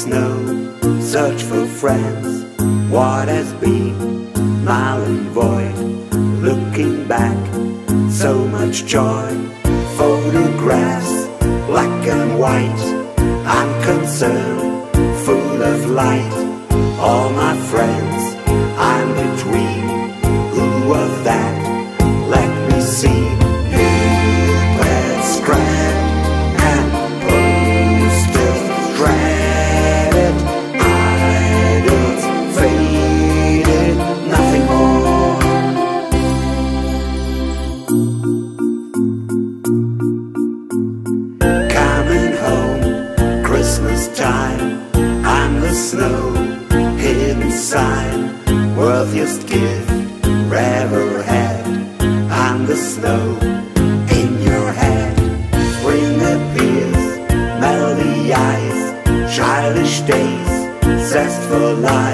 snow, search for friends. What has been null and void? Looking back, so much joy. Photographs, black and white, unconcerned, full of light. All my friends, I'm between. Who of that? Let me see. Newspaper scrap and posters shredded, idols faded, nothing more. Coming home, Christmas time, I'm the snow, hidden sign, worthiest gift ever had. I'm the snow in your head. Spring appears, melody eyes, childish days, zest for life.